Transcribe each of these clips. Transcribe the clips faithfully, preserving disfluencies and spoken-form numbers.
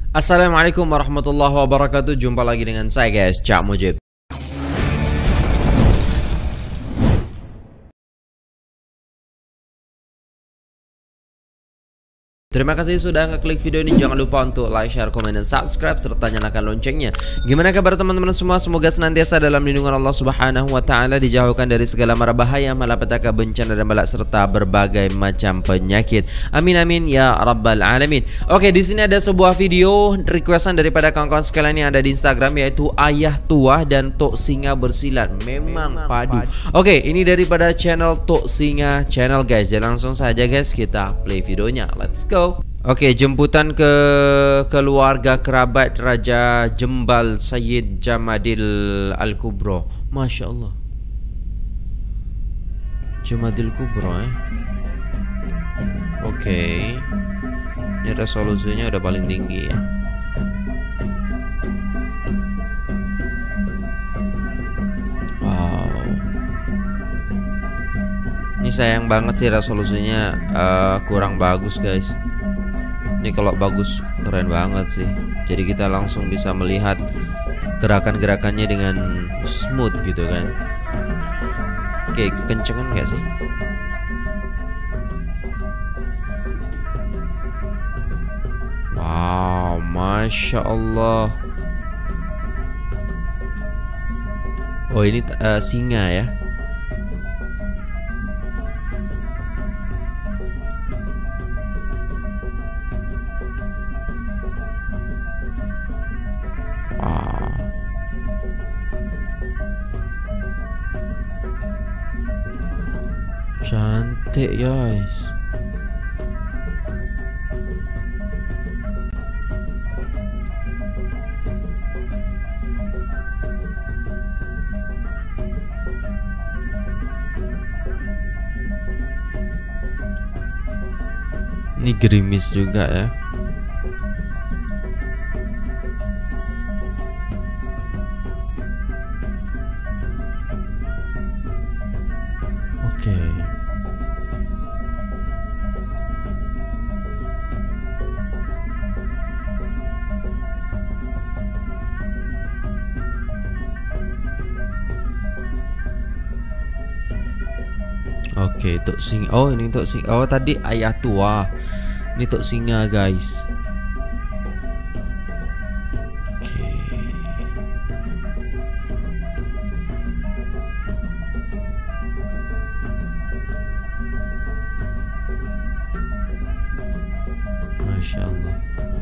Assalamualaikum warahmatullahi wabarakatuh. Jumpa lagi dengan saya guys, Cak Mujib. Terima kasih sudah ngeklik video ini. Jangan lupa untuk like, share, komen, dan subscribe serta nyalakan loncengnya. Gimana kabar teman-teman semua? Semoga senantiasa dalam lindungan Allah Subhanahu wa taala, dijauhkan dari segala mara bahaya, malapetaka, bencana dan bala serta berbagai macam penyakit. Amin amin ya rabbal alamin. Oke, di sini ada sebuah video requestan daripada kawan-kawan sekalian yang ada di Instagram, yaitu Ayah Tua dan Tok Singa bersilat. Memang padu. Oke, ini daripada channel Tok Singa channel guys. Jadi langsung saja guys, kita play videonya. Let's go. Oke, jemputan ke keluarga kerabat Raja Jembal Sayyid Jamadil Al-Kubro. Masya Allah, Jamadil Kubro eh. Oke, ini resolusinya udah paling tinggi ya. Wow, ini sayang banget sih resolusinya uh, kurang bagus guys. Ini kalau bagus keren banget sih. Jadi kita langsung bisa melihat gerakan-gerakannya dengan smooth gitu kan. Oke, kekencengan gak sih? Wow, Masya Allah. Oh ini uh, singa ya. Cantik guys. Ini gerimis juga ya. Oke. Oke, Tok Singa. Oh, ini Tok Singa. Oh, tadi Ayah Tua. Ini Tok Singa, guys. Oke. Masya Allah.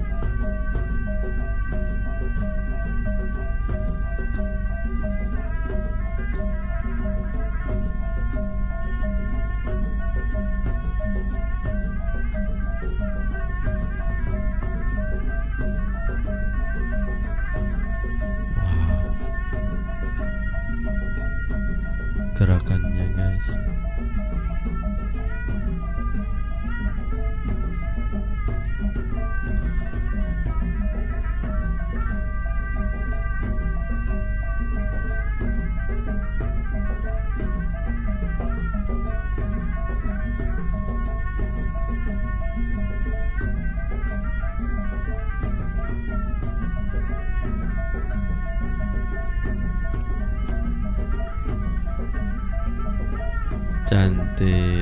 Gerakannya guys. Cantik.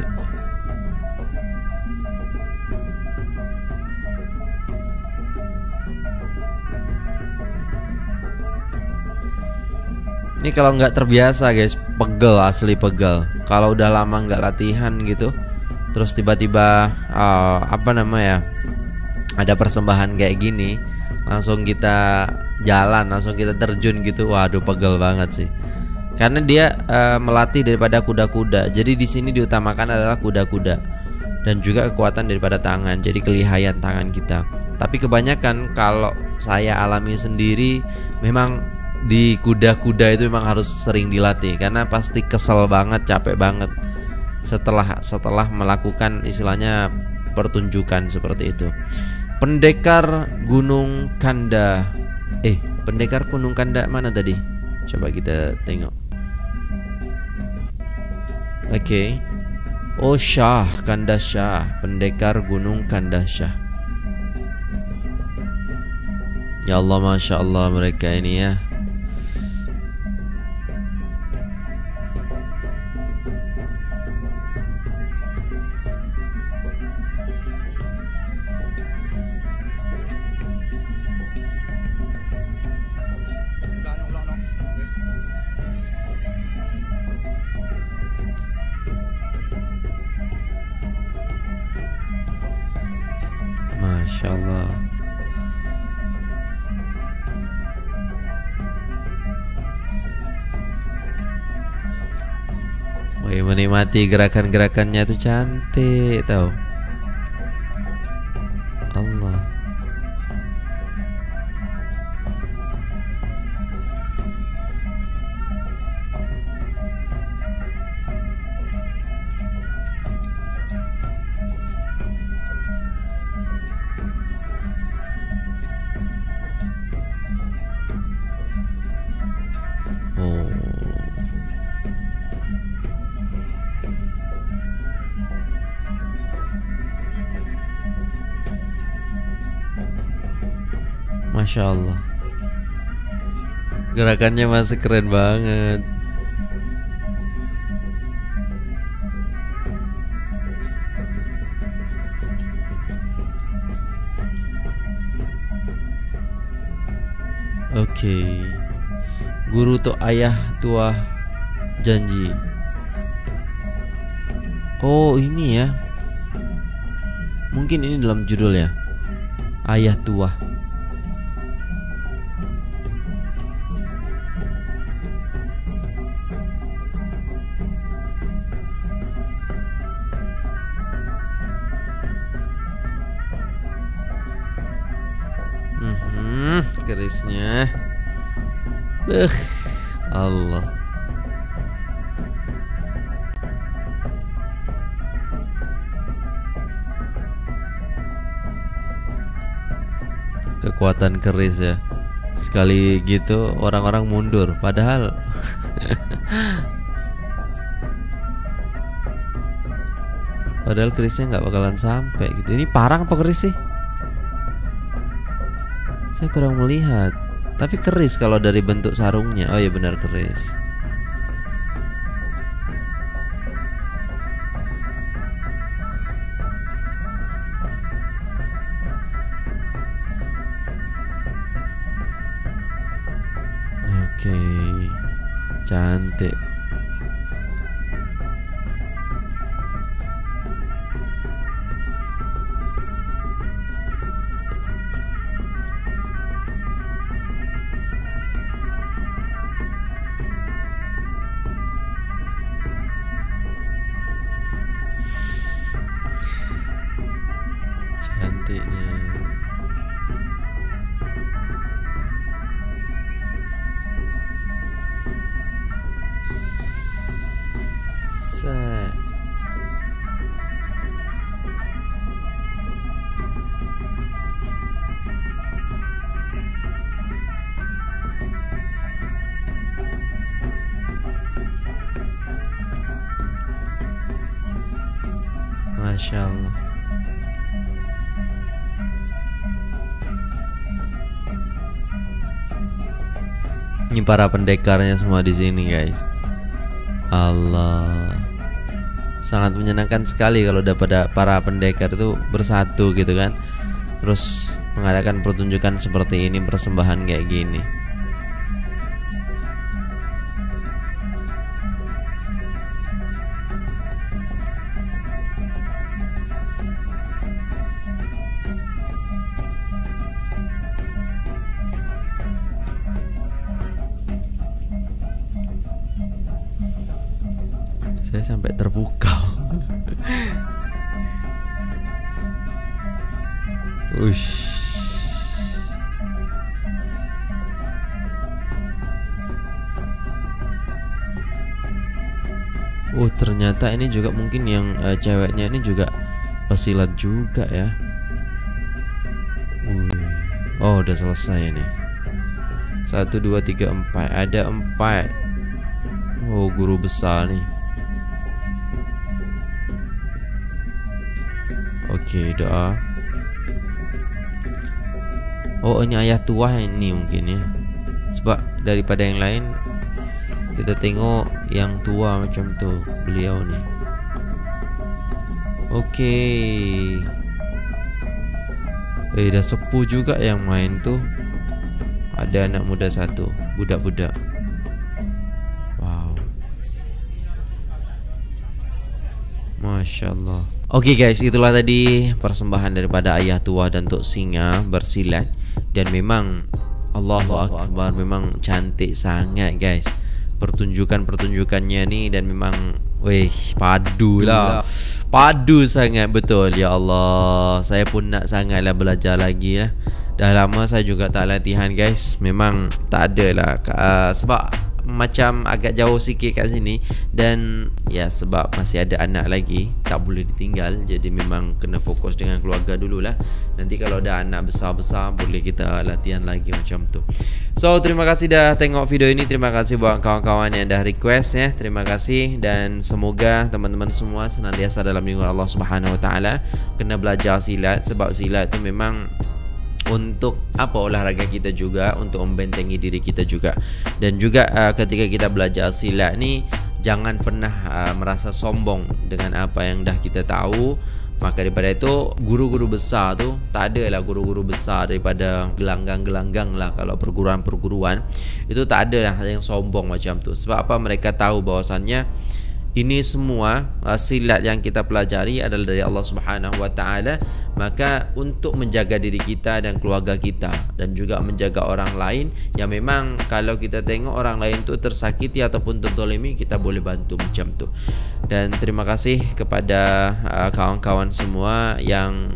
Ini kalau nggak terbiasa guys, pegel, asli pegel. Kalau udah lama nggak latihan gitu, terus tiba-tiba uh, apa namanya, ada persembahan kayak gini, langsung kita jalan, langsung kita terjun gitu. Waduh, pegel banget sih. Karena dia uh, melatih daripada kuda-kuda. Jadi di sini diutamakan adalah kuda-kuda dan juga kekuatan daripada tangan. Jadi kelihayan tangan kita. Tapi kebanyakan kalau saya alami sendiri, memang di kuda-kuda itu memang harus sering dilatih, karena pasti kesel banget, capek banget setelah setelah melakukan istilahnya pertunjukan seperti itu. Pendekar Gunung Kanda. Eh, pendekar Gunung Kanda mana tadi? Coba kita tengok. Oke, okay. Oh, Syah, Kanda Syah, pendekar Gunung Kanda Syah. Ya Allah, Masya Allah mereka ini ya. Masya Allah. Wih, menikmati gerakan-gerakannya itu cantik tau. Allah. Oh. Masya Allah. Gerakannya masih keren banget. Oke. Okay. Guru to ayah tua janji. Oh ini ya. Mungkin ini dalam judul ya. Ayah tua. Hmm, kerisnya. Beuh, Allah. Kekuatan keris ya. Sekali gitu orang-orang mundur. Padahal Padahal kerisnya nggak bakalan sampai gitu. Ini parang apa keris sih? Saya kurang melihat. Tapi keris kalau dari bentuk sarungnya. Oh iya benar keris. Oke. Cantik. Cantiknya. Set. Masya Allah. Ini para pendekarnya semua di sini, guys. Allah. Sangat menyenangkan sekali kalau dapat para pendekar itu bersatu gitu kan. Terus mengadakan pertunjukan seperti ini, persembahan kayak gini. Saya sampai terpukau. Ush. Oh ternyata ini juga mungkin yang uh, ceweknya ini juga pesilat juga ya. Wih. Oh udah selesai ini. Satu dua tiga empat. Ada empat. Oh guru besar nih. Oke doa. Oh ini ayah tua ini mungkin ya. Sebab daripada yang lain kita tengok yang tua macam tu beliau ni. Okey. Eh dah sepuh juga yang main tu. Ada anak muda satu, budak-budak. Wow. Masya Allah. Okey guys, itulah tadi persembahan daripada ayah tua dan Tok Singa bersilat. Dan memang Allahu Akbar, memang cantik sangat guys pertunjukan-pertunjukannya ni. Dan memang weh, padu lah, padu sangat betul. Ya Allah, saya pun nak sangatlah belajar lagi lah. Dah lama saya juga tak latihan guys. Memang tak ada lah uh, sebab macam agak jauh sikit kat sini. Dan ya sebab masih ada anak lagi, tak boleh ditinggal. Jadi memang kena fokus dengan keluarga dululah. Nanti kalau ada anak besar-besar boleh kita latihan lagi macam tu. So terima kasih dah tengok video ini. Terima kasih buat kawan-kawan yang dah request ya. Terima kasih. Dan semoga teman-teman semua senantiasa dalam lindungan Allah Subhanahu Wa Taala. Kena belajar silat. Sebab silat tu memang untuk apa, olahraga kita juga, untuk membentengi diri kita juga. Dan juga uh, ketika kita belajar silat ni, jangan pernah uh, merasa sombong dengan apa yang dah kita tahu. Maka daripada itu, guru-guru besar tu, tak ada lah guru-guru besar daripada gelanggang-gelanggang lah. Kalau perguruan-perguruan itu tak ada lah yang sombong macam tu. Sebab apa? Mereka tahu bahwasannya ini semua uh, silat yang kita pelajari adalah dari Allah Subhanahu Wa Taala. Maka untuk menjaga diri kita dan keluarga kita, dan juga menjaga orang lain yang memang kalau kita tengok orang lain tu tersakiti ataupun terzalimi, kita boleh bantu macam tu. Dan terima kasih kepada kawan-kawan uh, semua yang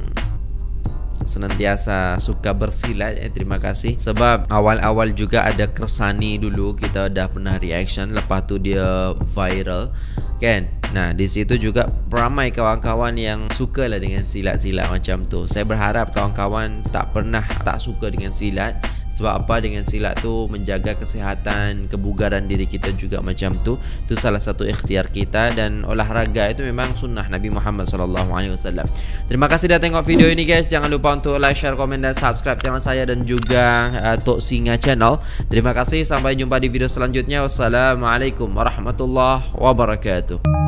senantiasa suka bersilat. eh, Terima kasih. Sebab awal-awal juga ada Kersani dulu, kita dah pernah reaction, lepas tu dia viral kan. Nah di situ juga ramai kawan-kawan yang suka lah dengan silat-silat macam tu. Saya berharap kawan-kawan tak pernah tak suka dengan silat. Sebab apa? Dengan silat tu menjaga kesihatan, kebugaran diri kita juga macam tu. Itu salah satu ikhtiar kita. Dan olahraga itu memang sunnah Nabi Muhammad sallallahu alaihi wasallam. Terima kasih dah tengok video ini guys. Jangan lupa untuk like, share, komen dan subscribe channel saya dan juga uh, Tok Singa channel. Terima kasih, sampai jumpa di video selanjutnya. Wassalamualaikum warahmatullahi wabarakatuh.